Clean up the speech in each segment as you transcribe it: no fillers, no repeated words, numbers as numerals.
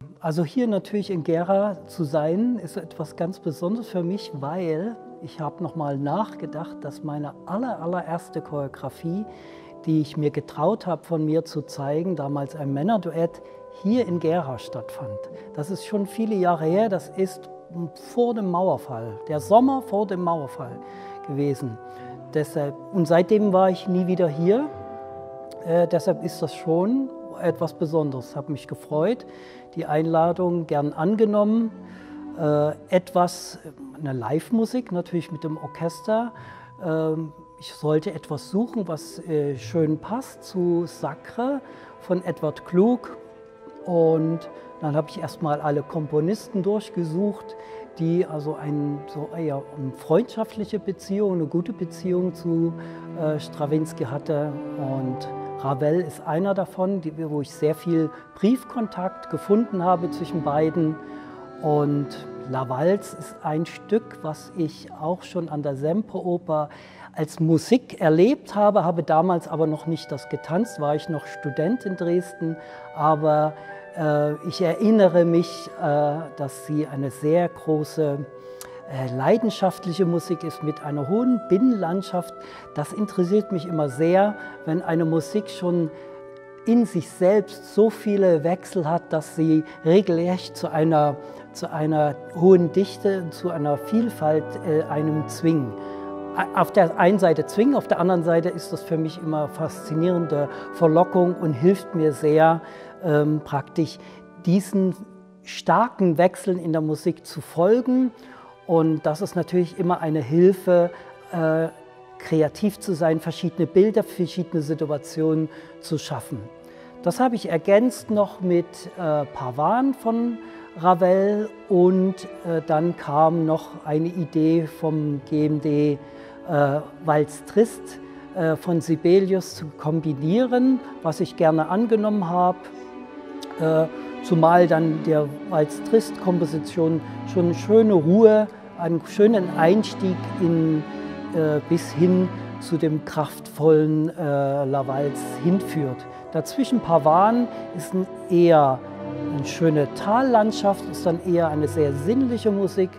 Also hier natürlich in Gera zu sein, ist etwas ganz Besonderes für mich, weil ich habe nochmal nachgedacht, dass meine allererste Choreografie, die ich mir getraut habe, von mir zu zeigen, damals ein Männerduett, hier in Gera stattfand. Das ist schon viele Jahre her, das ist vor dem Mauerfall, der Sommer vor dem Mauerfall gewesen. Und seitdem war ich nie wieder hier, deshalb ist das schon etwas Besonderes. Ich habe mich gefreut, die Einladung gern angenommen. Eine Live-Musik natürlich mit dem Orchester. Ich sollte etwas suchen, was schön passt zu Sacre von Edvard Klug. Und dann habe ich erstmal alle Komponisten durchgesucht, die also eine freundschaftliche Beziehung, eine gute Beziehung zu Strawinsky hatte. Und Ravel ist einer davon, wo ich sehr viel Briefkontakt gefunden habe zwischen beiden. Und La Valse ist ein Stück, was ich auch schon an der Semperoper als Musik erlebt habe, habe damals aber noch nicht das getanzt, war ich noch Student in Dresden, aber ich erinnere mich, dass sie eine sehr große leidenschaftliche Musik ist mit einer hohen Binnenlandschaft. Das interessiert mich immer sehr, wenn eine Musik schon in sich selbst so viele Wechsel hat, dass sie regelrecht zu einer hohen Dichte, zu einer Vielfalt einem zwingen. Auf der einen Seite zwingen, auf der anderen Seite ist das für mich immer faszinierende Verlockung und hilft mir sehr, praktisch diesen starken Wechseln in der Musik zu folgen. Und das ist natürlich immer eine Hilfe, kreativ zu sein, verschiedene Bilder, verschiedene Situationen zu schaffen. Das habe ich ergänzt noch mit Pavan von Ravel und dann kam noch eine Idee vom GMD Valse Triste von Sibelius zu kombinieren, was ich gerne angenommen habe. Zumal dann der Valse Triste Komposition schon eine schöne Ruhe, einen schönen Einstieg bis hin zu dem kraftvollen La Valse hinführt. Dazwischen Pavan ist eher eine schöne Tallandschaft, ist dann eher eine sehr sinnliche Musik,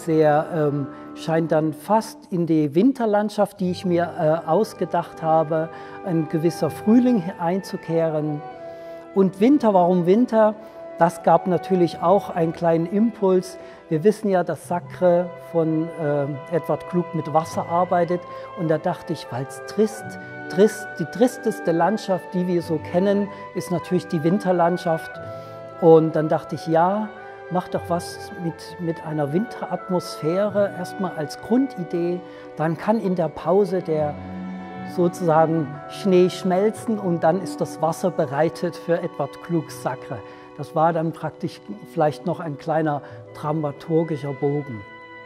scheint dann fast in die Winterlandschaft, die ich mir ausgedacht habe, ein gewisser Frühling einzukehren. Und Winter, warum Winter? Das gab natürlich auch einen kleinen Impuls. Wir wissen ja, dass Sacre von Edvard Klug mit Wasser arbeitet. Und da dachte ich, Valse Triste, die tristeste Landschaft, die wir so kennen, ist natürlich die Winterlandschaft. Und dann dachte ich, ja, mach doch was mit einer Winteratmosphäre, erstmal als Grundidee. Dann kann in der Pause der sozusagen Schnee schmelzen und dann ist das Wasser bereitet für Edvard Klugs Sacre. Das war dann praktisch vielleicht noch ein kleiner dramaturgischer Bogen.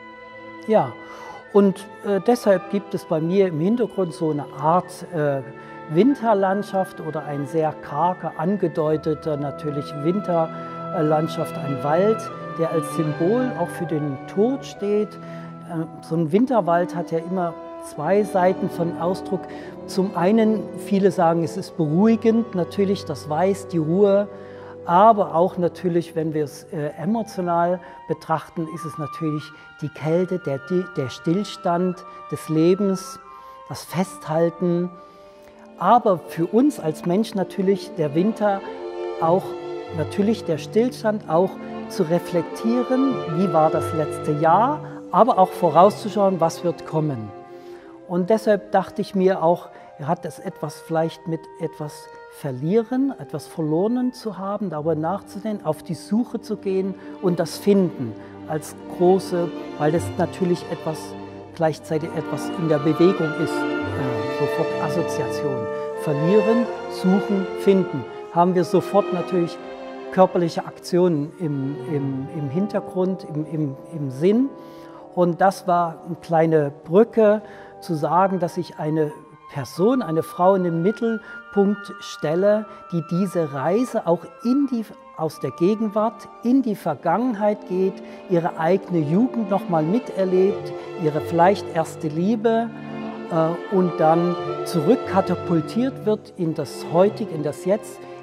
Ja, und deshalb gibt es bei mir im Hintergrund so eine Art Winterlandschaft oder ein sehr karger, angedeuteter natürlich Winterlandschaft, ein Wald, der als Symbol auch für den Tod steht. So ein Winterwald hat ja immer zwei Seiten von Ausdruck. Zum einen, viele sagen, es ist beruhigend, natürlich das Weiß, die Ruhe, aber auch natürlich, wenn wir es emotional betrachten, ist es natürlich die Kälte, der Stillstand des Lebens, das Festhalten. Aber für uns als Mensch natürlich der Winter auch, natürlich der Stillstand auch zu reflektieren, wie war das letzte Jahr, aber auch vorauszuschauen, was wird kommen. Und deshalb dachte ich mir auch, hat es etwas vielleicht mit etwas Verlieren, etwas Verlorenen zu haben, darüber nachzudenken, auf die Suche zu gehen und das Finden als große, weil das natürlich gleichzeitig etwas in der Bewegung ist, sofort Assoziation. Verlieren, suchen, finden. Haben wir sofort natürlich körperliche Aktionen im Hintergrund, im Sinn. Und das war eine kleine Brücke, zu sagen, dass ich eine Person, eine Frau in den Mittelpunkt stelle, die diese Reise auch aus der Gegenwart in die Vergangenheit geht, ihre eigene Jugend nochmal miterlebt, ihre vielleicht erste Liebe und dann zurückkatapultiert wird in das Heutige, in das Jetzt,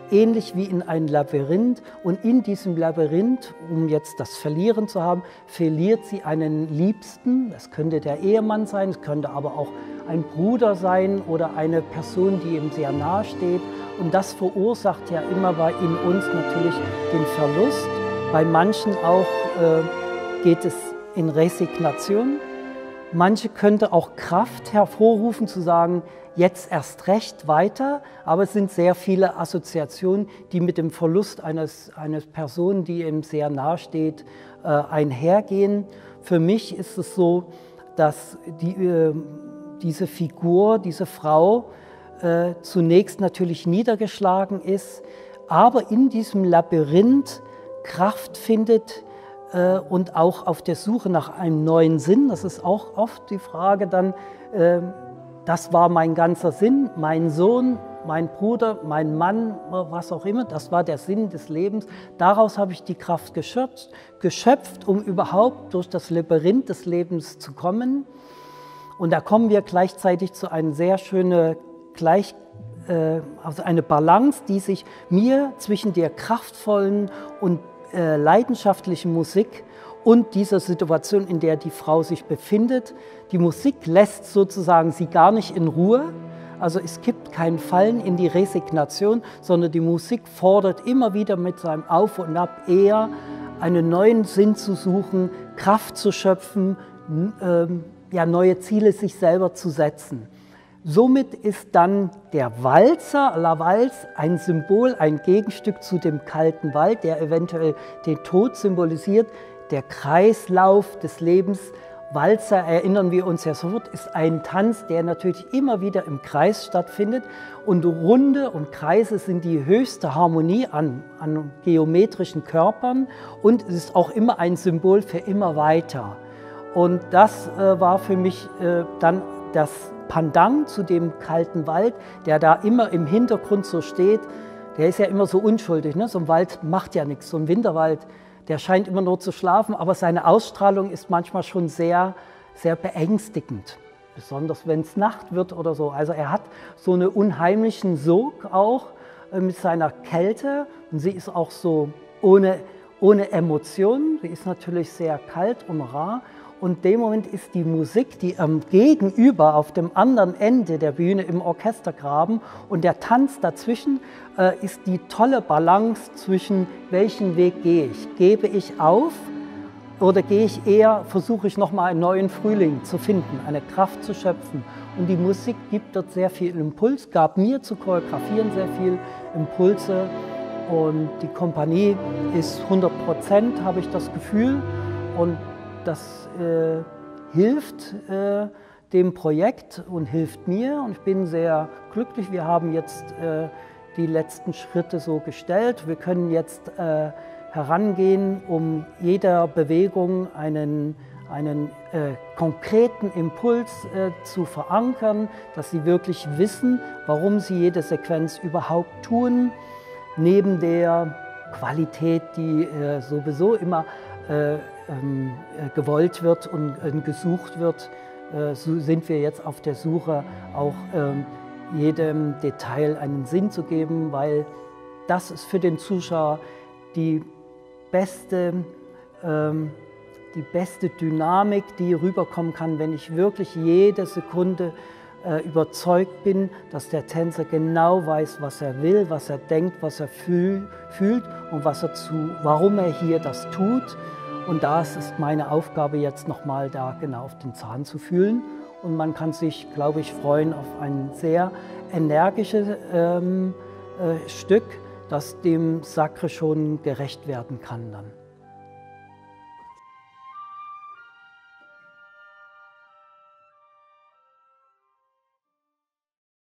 ähnlich wie in ein Labyrinth. Und in diesem Labyrinth, um jetzt das Verlieren zu haben, verliert sie einen Liebsten. Das könnte der Ehemann sein, es könnte aber auch ein Bruder sein oder eine Person, die ihm sehr nahe steht. Und das verursacht ja immer in uns natürlich den Verlust. Bei manchen auch geht es in Resignation. Manche könnte auch Kraft hervorrufen, zu sagen, jetzt erst recht weiter. Aber es sind sehr viele Assoziationen, die mit dem Verlust eines Person, die ihm sehr nahe steht, einhergehen. Für mich ist es so, dass diese Figur, diese Frau, zunächst natürlich niedergeschlagen ist, aber in diesem Labyrinth Kraft findet und auch auf der Suche nach einem neuen Sinn. Das ist auch oft die Frage dann, das war mein ganzer Sinn, mein Sohn, mein Bruder, mein Mann, was auch immer, das war der Sinn des Lebens. Daraus habe ich die Kraft geschöpft, um überhaupt durch das Labyrinth des Lebens zu kommen. Und da kommen wir gleichzeitig zu einer sehr schönen also eine Balance, die sich mir zwischen der kraftvollen und leidenschaftlichen Musik und dieser Situation, in der die Frau sich befindet. Die Musik lässt sozusagen sie gar nicht in Ruhe. Also es gibt kein Fallen in die Resignation, sondern die Musik fordert immer wieder mit seinem Auf und Ab eher einen neuen Sinn zu suchen, Kraft zu schöpfen, ja, neue Ziele sich selber zu setzen. Somit ist dann der Walzer, La Valse, ein Symbol, ein Gegenstück zu dem kalten Wald, der eventuell den Tod symbolisiert. Der Kreislauf des Lebens, Walzer, erinnern wir uns ja sofort, ist ein Tanz, der natürlich immer wieder im Kreis stattfindet. Und Runde und Kreise sind die höchste Harmonie an geometrischen Körpern und es ist auch immer ein Symbol für immer weiter. Und das war für mich dann das Pendant zu dem kalten Wald, der da immer im Hintergrund so steht. Der ist ja immer so unschuldig, ne? So ein Wald macht ja nichts, so ein Winterwald, der scheint immer nur zu schlafen, aber seine Ausstrahlung ist manchmal schon sehr, sehr beängstigend, besonders wenn es Nacht wird oder so. Also er hat so einen unheimlichen Sog auch mit seiner Kälte und sie ist auch so ohne Emotionen, sie ist natürlich sehr kalt und rar. Und in dem Moment ist die Musik, die gegenüber auf dem anderen Ende der Bühne im Orchestergraben und der Tanz dazwischen ist die tolle Balance zwischen welchen Weg gehe ich. Gebe ich auf oder gehe ich eher, versuche ich nochmal einen neuen Frühling zu finden, eine Kraft zu schöpfen. Und die Musik gibt dort sehr viel Impuls, gab mir zu choreografieren sehr viel Impulse. Und die Kompanie ist 100%, habe ich das Gefühl. Und das hilft dem Projekt und hilft mir und ich bin sehr glücklich. Wir haben jetzt die letzten Schritte so gestellt. Wir können jetzt herangehen, um jeder Bewegung einen konkreten Impuls zu verankern, dass sie wirklich wissen, warum sie jede Sequenz überhaupt tun, neben der Qualität, die sowieso immer gewollt wird und gesucht wird, so sind wir jetzt auf der Suche, auch jedem Detail einen Sinn zu geben, weil das ist für den Zuschauer die beste Dynamik, die rüberkommen kann, wenn ich wirklich jede Sekunde überzeugt bin, dass der Tänzer genau weiß, was er will, was er denkt, was er fühlt und warum er hier das tut. Und das ist meine Aufgabe, jetzt nochmal da genau auf den Zahn zu fühlen. Und man kann sich, glaube ich, freuen auf ein sehr energisches Stück, das dem Sacre schon gerecht werden kann dann.